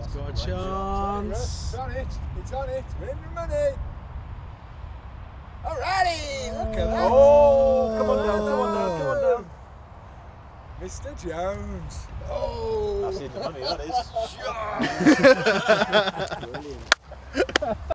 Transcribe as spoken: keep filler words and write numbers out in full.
Got a chance. It's on it. It's on it. Win the money. Alrighty. Look at that. Oh, come on down, come on down, come on down. Mister Jones. Oh, that's in the money, that is. Brilliant.